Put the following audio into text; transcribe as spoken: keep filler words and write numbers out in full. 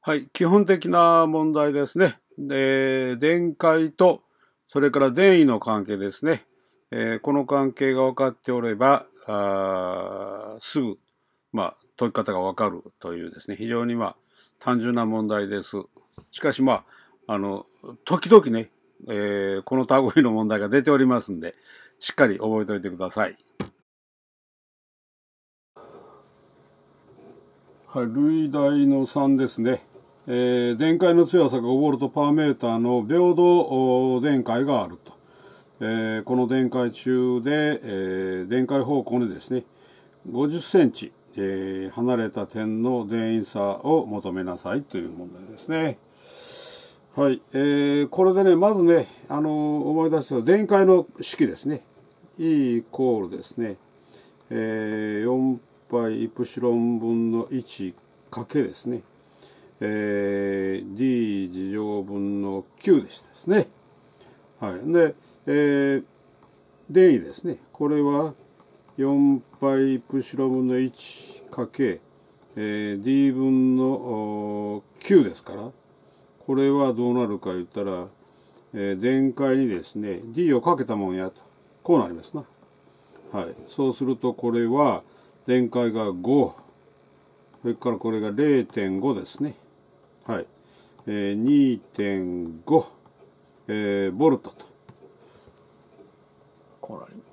はい、基本的な問題ですね。で、電解と、それから電位の関係ですね。えー、この関係が分かっておれば、あすぐ、まあ、解き方が分かるというですね、非常にまあ、単純な問題です。しかしまあ、あの、時々ね、えー、この類の問題が出ておりますんで、しっかり覚えておいてください。はい、類題のさんですね。えー、電解の強さがごボルトパーメーターの平等電解があると。えー、この電解中で、えー、電解方向にですね、ごじゅっセンチ、えー、離れた点の電位差を求めなさいという問題ですね。はい、えー、これでね、まずね、あのー、思い出した電解の式ですね。E イコールですね、えー、よんパイイプシロン分のいちかけですね、えー、D 次乗分のきゅうでしたですね。はい。で、えー、電位ですね。これはよんパイイプシロン分のいちかけ、えー、D 分のきゅうですから、これはどうなるか言ったら、えー、電解にですね、D をかけたもんやと。こうなりますな。はい。そうすると、これは、電解がご、それからこれが れいてんご ですね。はい。えー、にてんご、えー、ボルトと。こうなります。